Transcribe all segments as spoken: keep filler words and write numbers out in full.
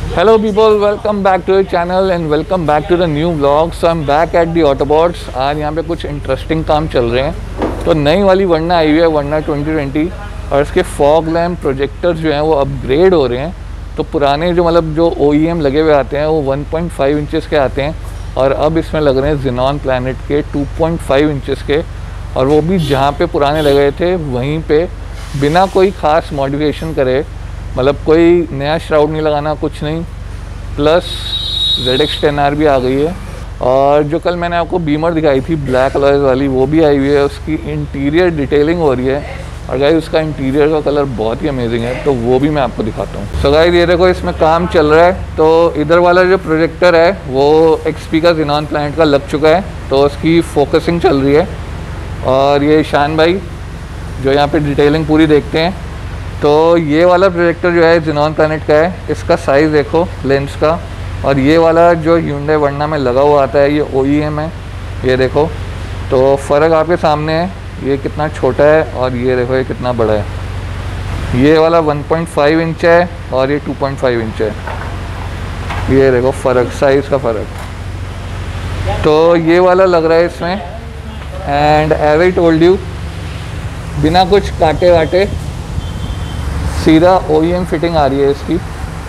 Hello people, welcome back to the channel and welcome back to the new vlog. So I'm back at the Autobots. आज यहाँ पे कुछ interesting काम चल रहे हैं। तो नई वाली वर्ना आई हुई है, वर्ना ट्वेंटी ट्वेंटी, और इसके फॉग लैम्प प्रोजेक्टर्स जो हैं वो अपग्रेड हो रहे हैं। तो पुराने जो मतलब जो ओ ई एम लगे हुए आते हैं वो वन पॉइंट फाइव इंचेस के आते हैं, और अब इसमें लग रहे हैं ज़ेनॉन प्लैनेट के टू पॉइंट फाइव इंचेस के, और वो भी जहाँ पे पुराने लगे थे वहीं पे बिना कोई ख़ास मॉडिफिकेशन करे, मतलब कोई नया श्राउड नहीं लगाना, कुछ नहीं। Plus Z X ten R भी आ गई है, और जो कल मैंने आपको बीमर दिखाई थी ब्लैक अलॉयज़ वाली, वो भी आई हुई है। उसकी इंटीरियर डिटेलिंग हो रही है, और गाइस उसका इंटीरियर का कलर बहुत ही अमेजिंग है, तो वो भी मैं आपको दिखाता हूँ। सो गाइस ये देखो, इसमें काम चल रहा है। तो इधर वाला जो प्रोजेक्टर है वो एक्सपी का ज़ेनॉन प्लैनेट का लग चुका है, तो उसकी फोकसिंग चल रही है। और ये ईशान भाई जो यहाँ पे डिटेलिंग पूरी देखते हैं। तो ये वाला प्रोजेक्टर जो है ज़ेनॉन प्लैनेट का है, इसका साइज़ देखो लेंस का, और ये वाला जो Hyundai वर्ना में लगा हुआ आता है ये ओ ई एम है, ये देखो। तो फ़र्क आपके सामने है, ये कितना छोटा है और ये देखो ये कितना बड़ा है। ये वाला वन पॉइंट फाइव इंच है और ये टू पॉइंट फाइव इंच है, ये देखो फ़र्क, साइज़ का फ़र्क। तो ये वाला लग रहा है इसमें, and as I told you, बिना कुछ काटे वाटे सीधा ओ ई एम फिटिंग आ रही है इसकी।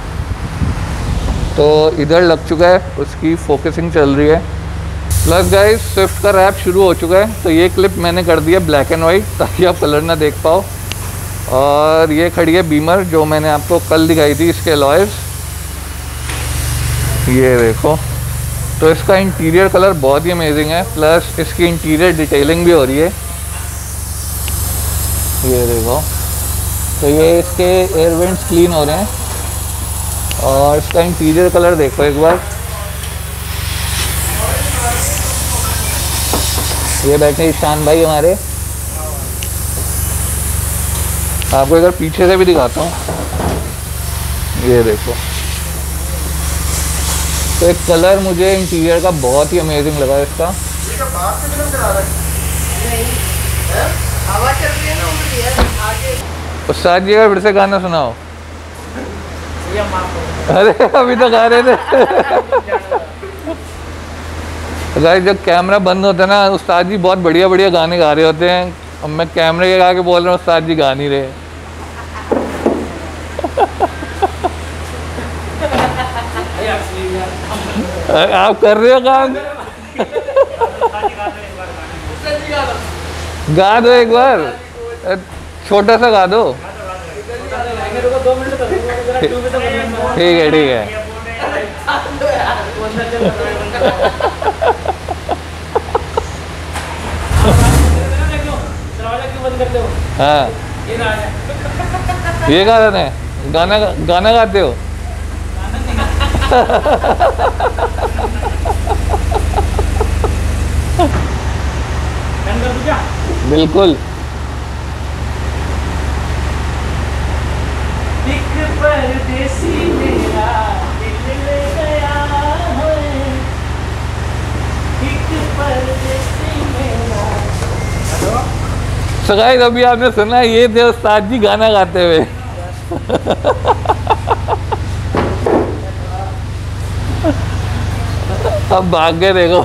तो इधर लग चुका है, उसकी फोकसिंग चल रही है। प्लस गाइस स्विफ्ट का रैप शुरू हो चुका है, तो ये क्लिप मैंने कर दिया ब्लैक एंड वाइट ताकि आप कलर ना देख पाओ। और ये खड़ी है बीमर जो मैंने आपको कल दिखाई थी, इसके अलॉयज़, ये देखो। तो इसका इंटीरियर कलर बहुत ही अमेजिंग है, प्लस इसकी इंटीरियर डिटेलिंग भी हो रही है, ये देखो। तो ये इसके एयर वेंट्स क्लीन हो रहे हैं, और इसका इंटीरियर कलर देखो एक बार। ये बैठे ईशान भाई हमारे, आपको इधर पीछे से भी दिखाता हूँ, ये देखो। तो एक कलर मुझे इंटीरियर का बहुत ही अमेजिंग लगा इसका। उस्ताद जी का फिर से गाना सुनाओ। अरे अभी तो गा रहे थे। गाइस जब कैमरा बंद होता है ना, उस्ताद जी बहुत बढ़िया बढ़िया गाने गा रहे होते हैं, अब मैं कैमरे के गा के बोल रहा हूँ, उस्ताद जी गा नहीं रहे। आप कर रहे हो काम, गा दो एक बार, छोटा सा गा दो। ठीक है ठीक है। हाँ ये गा रहे हैं, गाना गाना गाते हो। बिल्कुल। So guys अभी आपने सुना, ये थे उस्ताद जी गाना गाते हुए। अब भाग गए देखो।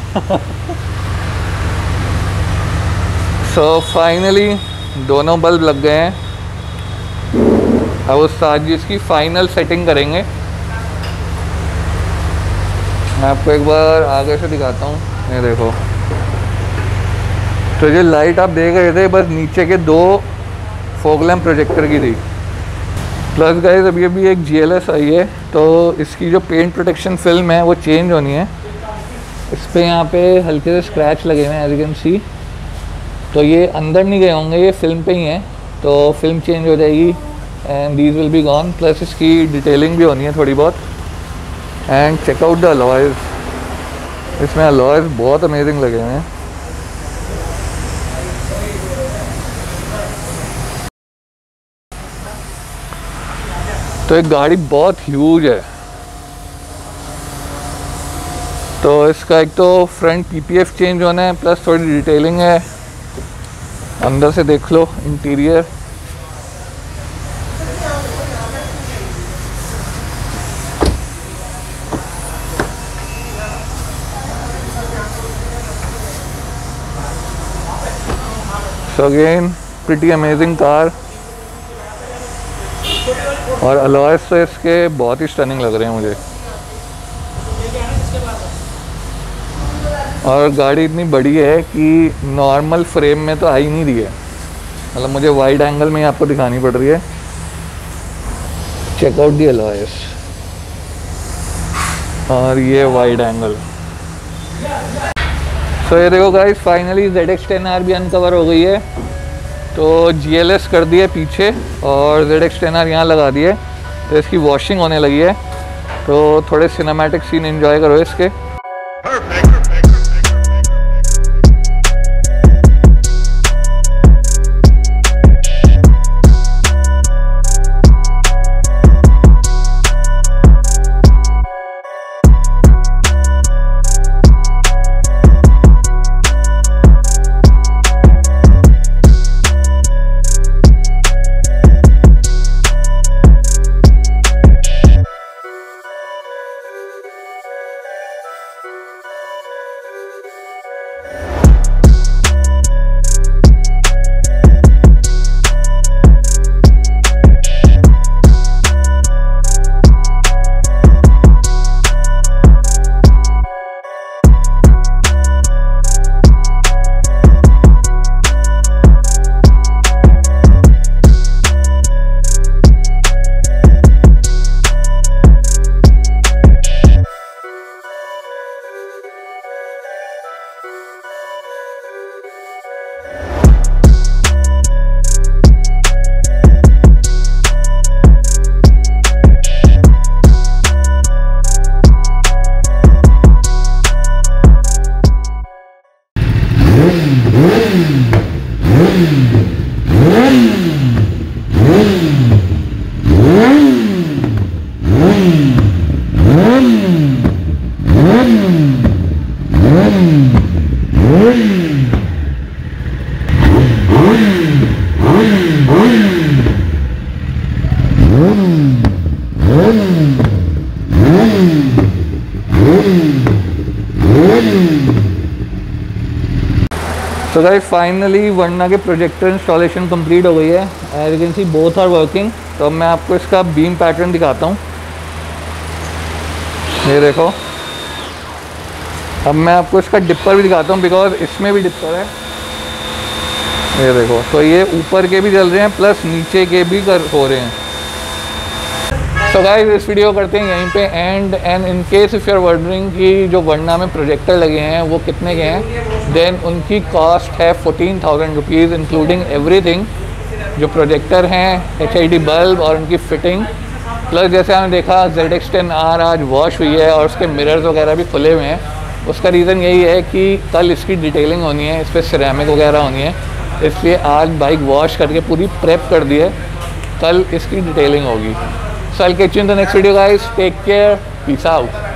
सो फाइनली दोनों बल्ब लग गए हैं, अब उस्ताद जी इसकी फाइनल सेटिंग करेंगे। मैं आपको एक बार आगे से दिखाता हूँ, ये देखो। तो ये लाइट आप देख रहे थे बस नीचे के दो फॉग लैम्प प्रोजेक्टर की थी। प्लस गाइस अभी अभी एक जी एल एस आई है, तो इसकी जो पेंट प्रोटेक्शन फिल्म है वो चेंज होनी है। इस पर यहाँ पे हल्के से स्क्रैच लगे हुए हैं, एज यू कैन सी। तो ये अंदर नहीं गए होंगे, ये फिल्म पे ही हैं, तो फिल्म चेंज हो जाएगी and these will be gone. Plus इसकी डिटेलिंग भी होनी है थोड़ी बहुत। And check out the alloys, इसमें अलॉयज़ बहुत अमेजिंग लगे हुए हैं। तो एक गाड़ी बहुत ह्यूज है, तो इसका एक तो front P P F change होना है, प्लस थोड़ी डिटेलिंग है। अंदर से देख लो interior. So again pretty amazing car, और अलॉयस तो इसके बहुत ही स्टनिंग लग रहे हैं मुझे। और गाड़ी इतनी बड़ी है कि नॉर्मल फ्रेम में तो आ ही नहीं रही है, मतलब मुझे वाइड एंगल में ही आपको दिखानी पड़ रही है। चेक आउट दी अलॉयस, और ये वाइड एंगल। सो so, ये देखो guys, finally Z X ten R भी अनकवर हो गई है। तो G L S कर दिए पीछे और Z X टेन R यहाँ लगा दिए, तो इसकी वॉशिंग होने लगी है। तो थोड़े सिनेमैटिक सीन एंजॉय करो इसके। तो गाइस फाइनली वर्ना के प्रोजेक्टर इंस्टॉलेशन कंप्लीट हो गई है। As you can see both are working. तो अब मैं आपको इसका बीम पैटर्न दिखाता हूँ। ये देखो, अब मैं आपको इसका डिपर भी दिखाता हूँ, बिकॉज इसमें भी डिपर है। ये देखो, तो ये ऊपर के भी जल रहे हैं प्लस नीचे के भी कर हो रहे हैं। सो गाइस इस वीडियो करते हैं यहीं पे and and in case if you are wondering कि जो वर्ना में प्रोजेक्टर लगे हैं वो कितने के हैं, देन उनकी कॉस्ट है fourteen thousand rupees including everything. जो प्रोजेक्टर हैं, एच आई डी बल्ब और उनकी फिटिंग, प्लस जैसे आपने देखा Z X टेन R आज वॉश हुई है और उसके मिरर्स वगैरह भी खुले हुए हैं। उसका रीज़न यही है कि कल इसकी डिटेलिंग होनी है, इस पर सिरेमिक वगैरह होनी है, इसलिए आज बाइक वॉश करके पूरी प्रेप कर दी है, कल इसकी डिटेलिंग होगी। So I'll catch you in the next video guys. Take care. Peace out.